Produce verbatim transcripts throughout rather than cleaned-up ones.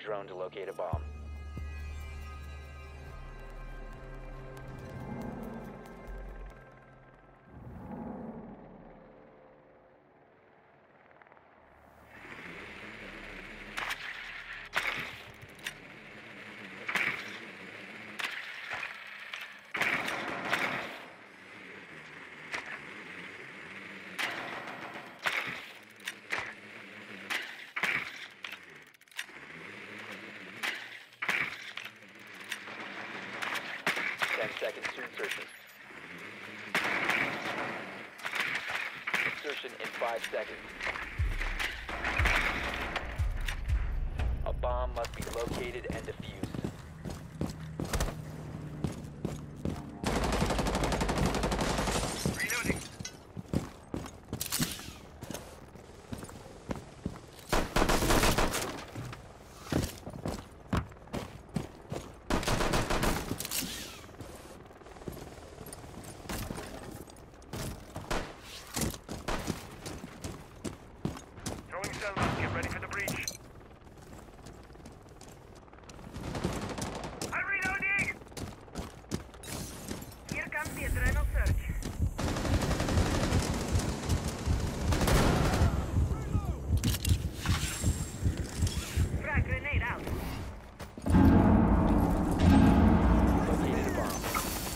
drone to locate a bomb. ten seconds to insertion. Insertion in five seconds. A bomb must be located and defused. Reloading. Get ready for the breach. I'm reloading! Here comes the adrenal surge. Frag grenade out. Located a bomb.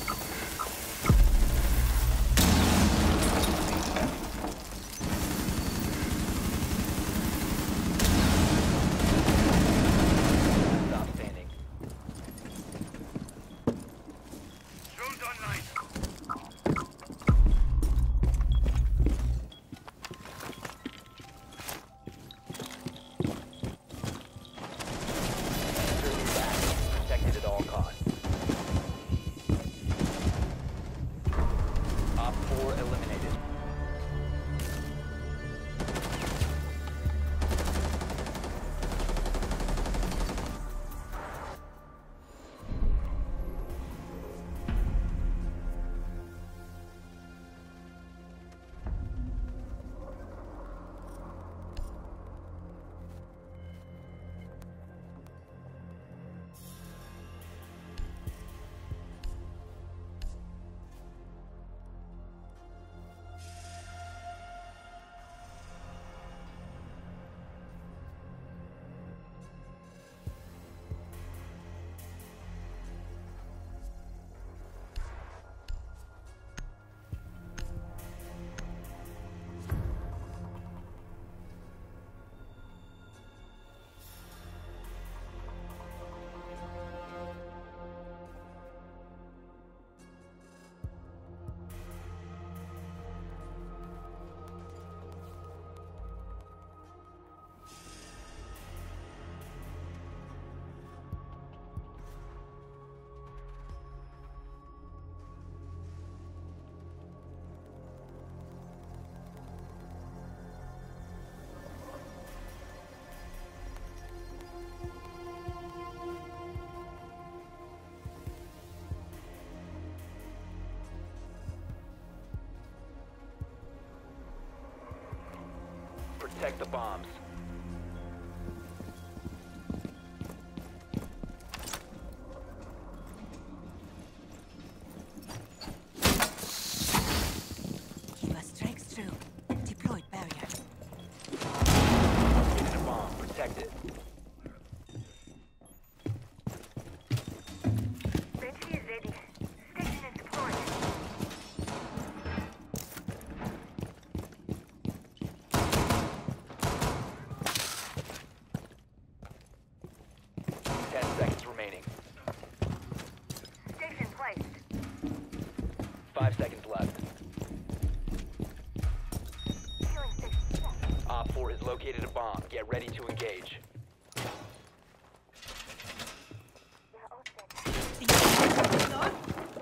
Protect the bombs. Kiva strikes through. Deployed barrier. Located a bomb. Protect it. Sentry is ready. Station is deployed. Ten seconds remaining. Station placed. Five seconds left. Healing station. Op four has located a bomb. Get ready to engage. Yeah, all set.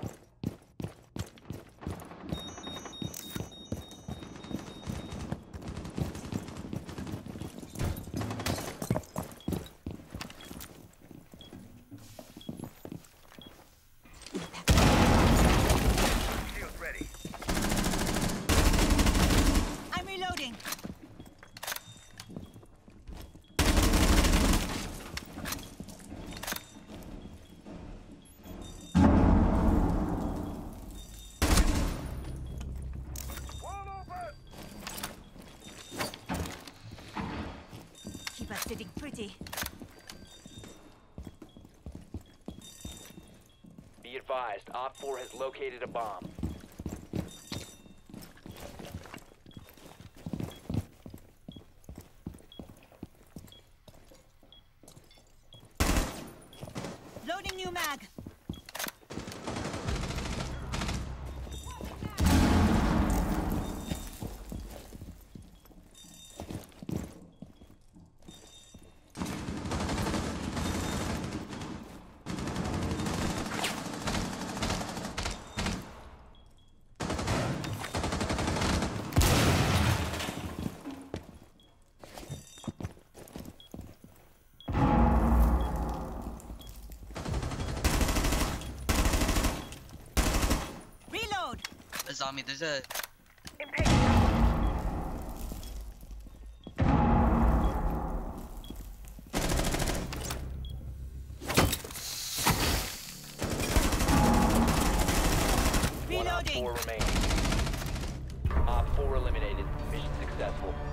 Shield ready. I'm reloading. not sitting pretty. Be advised, Op four has located a bomb. Loading new mag. There's on me. There's a. Impatient. One Op Reloading. four remaining. Op four eliminated. Mission successful.